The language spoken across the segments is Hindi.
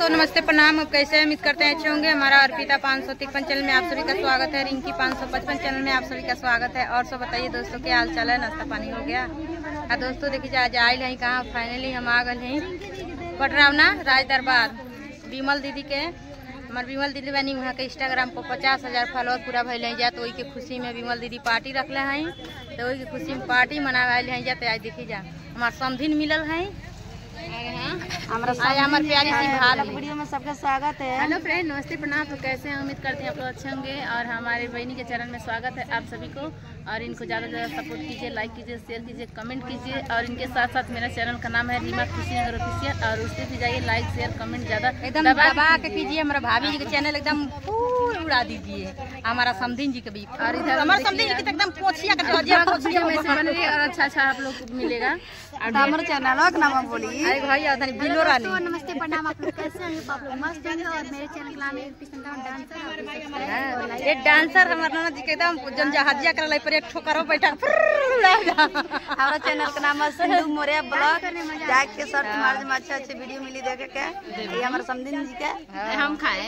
दोस्तों नमस्ते प्रणाम। अब कैसे हैं? उम्मीद करते हैं अच्छे होंगे। हमारा अर्पिता 553 चैनल में आप सभी का स्वागत है। रिंकी 555 चैनल में आप सभी का स्वागत है। और सब बताइए दोस्तों क्या हाल चाल है? नाश्ता पानी हो गया? दोस्तों देखिए आज आयल है कहाँ, फाइनली हम आ गए हैं पटरावना राज दरबार विमल दीदी के। हमारे विमल दीदी बनी वहाँ के इंस्टाग्राम पर 50,000 फॉलोअर पूरा भैल जा, तो वही के खुशी में विमल दीदी पार्टी रखले हैं। तो वही के खुशी में पार्टी मनावे हैं जा। तो आज देखिए जा हमारे समधिन मिलल है। हमारे प्यारी सी भाभी वीडियो में सबका स्वागत है। हेलो फ्रेंड, नमस्ते प्रणाम। तो कैसे हैं? उम्मीद करते हैं आप लोग अच्छे होंगे। और हमारे बहनी के चैनल में स्वागत है आप सभी को। और इनको ज़्यादा से ज़्यादा सपोर्ट कीजिए, लाइक कीजिए, शेयर कीजिए, कमेंट कीजिए। और इनके साथ साथ मेरा चैनल का नाम है रीमा खुशीनगर ऑफिशियल, और उस पर भी जाइए, लाइक शेयर कमेंट ज़्यादा एकदम दबा के कीजिए। हमारा भाभी जी का चैनल एकदम फूल उड़ा दीजिए। हमारा समधिन जी के भी, और इधर हमारे समधिन जी की एकदम पोछिया और अच्छा आप लोग को मिलेगा। और हमारे चैनल का नाम बोली भाई बिलो रानी। नमस्ते प्रणाम, आप लोग कैसे हैं? आप लोग मस्त हैं। और मेरे चैनल का नाम है डांसर। ये डांसर हमारे नाना जी के एकदम जन जहाजिया कर पर एक ठोकरो बैठा हमारा चैनल का नाम है सिंधु मोरिया ब्लॉग। जाके सर्च मार दे, अच्छे अच्छे वीडियो मिली देखे के। ये हमारे समधिन जी के हम खाए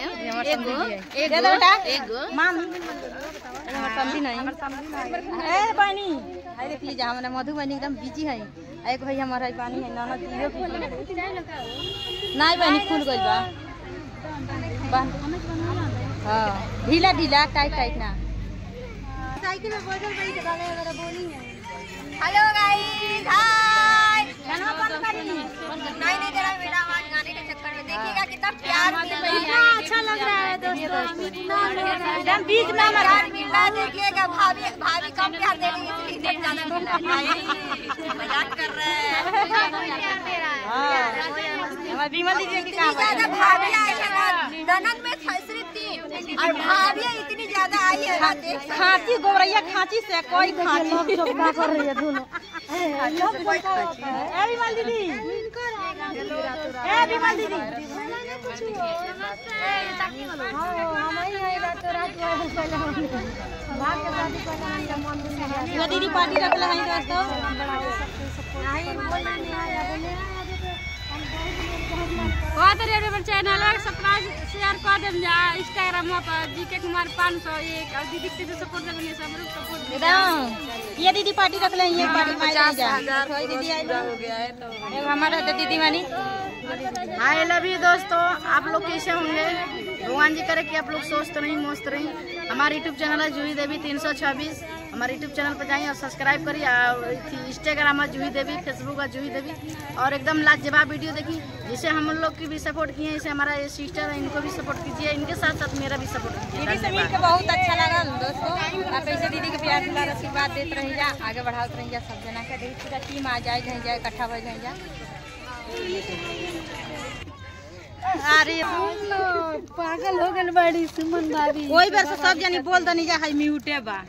देख लीजिए। हमारे मधु बहनी एकदम बिजी है। एक भाई हमारा पानी है नाना जी नहीं बहनी खुल गई बा। हाँ ढीला ढीला टाइट टाइट ना। साइकिल में बोतल बड़ी जगह बोली है। Hello guys, hi. गाना बंद करी नहीं करा बेटा, आवाज गाने के चक्कर में देखिएगा कितना प्यार कितना अच्छा लग रहा है दोस्तों। एकदम बीच में प्यार मिल रहा है। देखिएगा भाभी भाभी कम प्यार दे रही है, इसलिए ज्यादा मिल रहा है। मजाक कर रहे हैं। हमारी विमल दीदी की काम है। भाभी आई है ना ननद में सिर्फ 3 और भाभी इतनी ज्यादा आई है ना। खांची गोबरैया खांची से कोई खांची कर रही है दोनों। विमल दीदी, विमल दीदी दीदी पार्टी रख ले दोस्तों। चैनल सब्सक्राइब शेयर कर देम जा। इंस्टाग्राम पर जीके कुमार 501 और दीदी से सपोर्ट देंगे, सब सपोर्ट एकदम। ये दीदी पार्टी रख ले, ये पार्टी में 50,000 दीदी आई हो गया है। तो हमारा दीदी वानी हाय लव यू दोस्तों। आप लोग कैसे होंगे? भगवान जी करे कि आप लोग स्वस्थ रही मस्त रही। हमारा यूट्यूब चैनल है जूही देवी 326। हमारे यूट्यूब चैनल पर जाइए और सब्सक्राइब करिए। और इंस्टाग्राम है जूही देवी, फेसबुक है जूही देवी। और एकदम लाजवाब वीडियो देखिए, जिसे हम लोग की भी सपोर्ट किए, जैसे हमारा ये सिस्टर है इनको भी सपोर्ट कीजिए। इनके साथ साथ मेरा भी सपोर्ट कीजिए। दीदी से मिलकर बहुत अच्छा लगा दोस्तों। आप ऐसे दीदी के प्यार दुलार आशीर्वाद देते रही जा, आगे बढ़ाते रही जा। सब जना के देखिए पूरा टीम आ जाए नहीं जाए, इकट्ठा हो जाए जा। अरे पागल हो गए बड़ी सुमन भाभी। कोई बार से सब जानी बोल दनी जा है म्यूटे बा।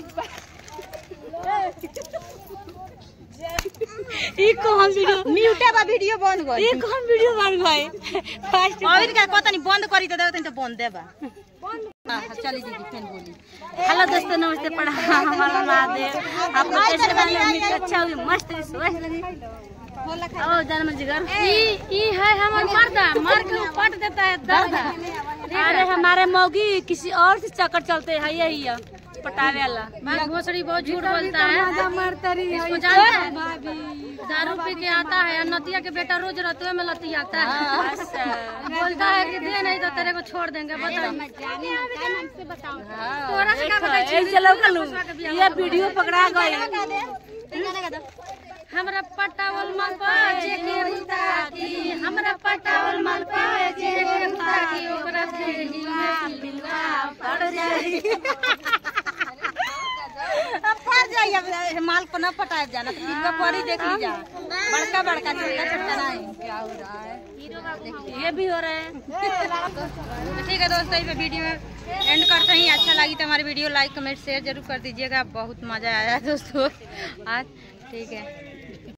ई कौन वीडियो म्यूटे बा, वीडियो बंद गई। ई कौन वीडियो बन गई? फास्ट और क्या पता नहीं बंद करी तो देते तो बंद देबा। चली दीदी फिर बोली। हेलो दोस्तों, नमस्ते प्रणाम। हमारा महादेव आप लोग कैसे हैं? अच्छा हुई मस्त ओ जन्म जिगर। ई है हमार मर्दा, मर के पट देता है दर्द। अरे हमारे मौगी किसी और से चक्कर चलते है, यही है पटावे वाला। घोसड़ी बहुत झूठ बोलता है। इसको जानते हैं? दारू पी के आता है, नतिया के बेटा रोज रतुए में लती आता है। बोलता है कि दे नहीं तो तेरे को छोड़ देंगे। तोरा से क्या बताइए? ये वीडियो पकड़ा गई। हमरा पटावल माल पाजे के उताकी, हमरा पटावल माल पाजे के उताकी, ओकरा से ही दिलवा पड़ जाई। अब फट जाइए माल को न पटाए जाना तो दिलवा पड़ी देख लीजिए। बड़का बड़का छोटा छोटा नहीं क्या हो रहा है, ये भी हो रहा है। तो ठीक है दोस्तों, इस वीडियो में एंड करते ही। अच्छा लगी तो हमारी वीडियो लाइक कमेंट शेयर जरूर कर दीजिएगा। बहुत मजा आया दोस्तों आज। ठीक है।